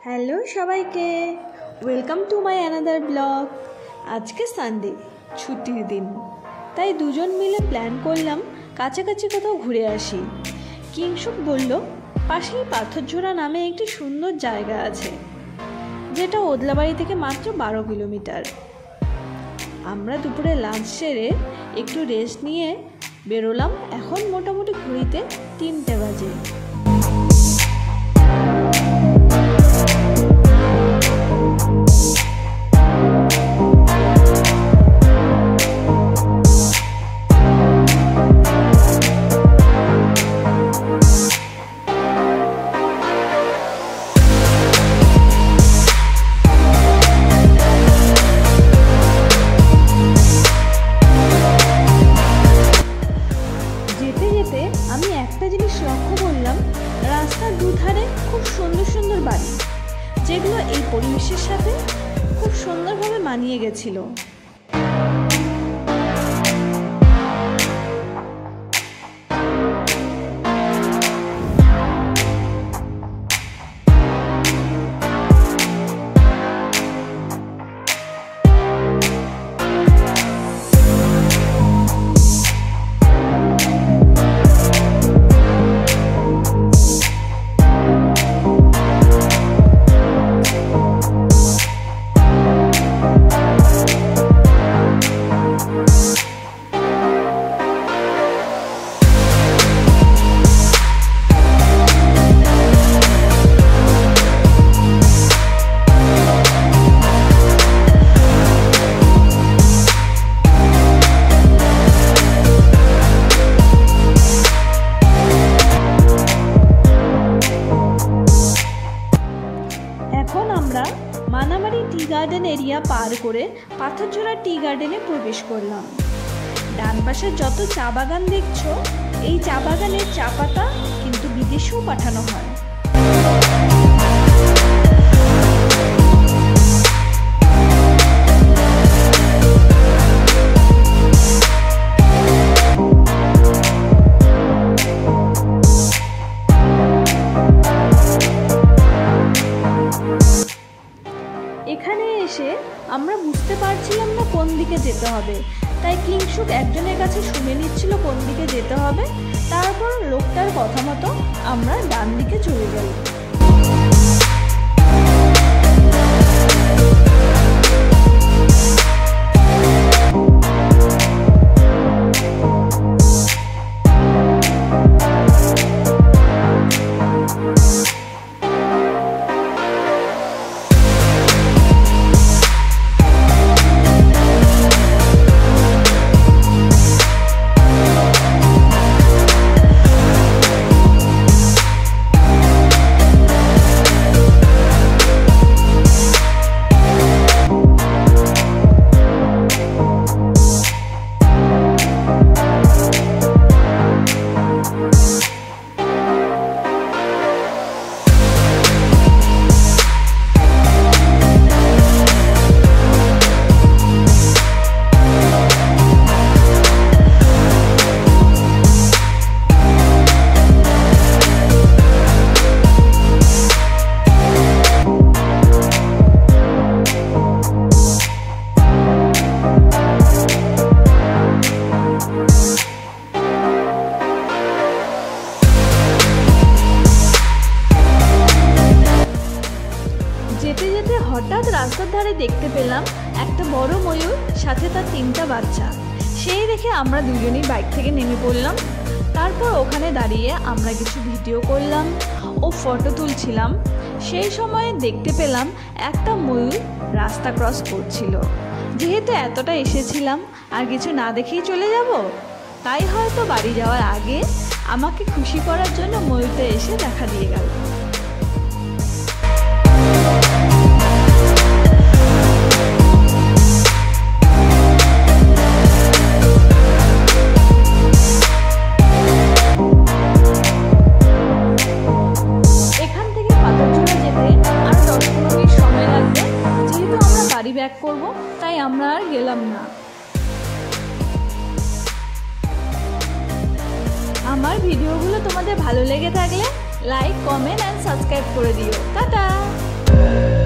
Hello সবাইকে, welcome to my another blog. আজকে Sunday, ছুটির দিন, তাই দুজন মিলে প্ল্যান করলাম কাছাকাছি কোথাও ঘুরে আসি। কিংশুক বলল পাশেই পাথরঝোড়া নামে একটি সুন্দর জায়গা আছে, যেটা ওদলাবাড়ি থেকে মাত্র 12 কিলোমিটার। আমরা দুপুরে লাঞ্চ সেরে একটু রেস্ট নিয়ে বেরোলাম। এখন মোটামুটি ঘড়িতে 3টে বাজে। আমি একটা জিনিস লক্ষ্য করলাম, রাস্তার দুধারে খুব সুন্দর সুন্দর বাড়ি, যেগুলো এই পরিবেশের সাথে খুব সুন্দরভাবে মানিয়ে গেছিল। এখন আমরা মানামারি টি গার্ডেন এরিয়া পার করে পাথরঝোড়া টি গার্ডেনে প্রবেশ করলাম। ডান পাশে যত চা বাগান দেখছো, এই চা বাগানের চা পাতা কিন্তু বিদেশেও পাঠানো হয়। এখানে এসে আমরা বুঝতে পারছিলাম না কোন দিকে যেতে হবে, তাই কিংশুক একজনের কাছে শুনে নিচ্ছিল কোন দিকে যেতে হবে। তারপর লোকটার কথা মতো আমরা ডান দিকে চলে গেলাম। যেতে যেতে হঠাৎ রাস্তার ধারে দেখতে পেলাম একটা বড় ময়ূর, সাথে তার 3টা বাচ্চা। সেই দেখে আমরা দুজনেই বাইক থেকে নেমে পড়লাম। তারপর ওখানে দাঁড়িয়ে আমরা কিছু ভিডিও করলাম ও ফটো তুলছিলাম। সেই সময় দেখতে পেলাম একটা ময়ূর রাস্তা ক্রস করছিল। যেহেতু এতটা এসেছিলাম, আর কিছু না দেখেই চলে যাব, তাই হয়তো বাড়ি যাওয়ার আগে আমাকে খুশি করার জন্য ময়ূরটা এসে দেখা দিয়ে গেল। ব্যাক করব, তাই আমরা আর গেলাম না। আমার ভিডিওগুলো তোমাদের ভালো লেগে থাকলে লাইক, কমেন্ট এন্ড সাবস্ক্রাইব করে দিও। টাটা। না।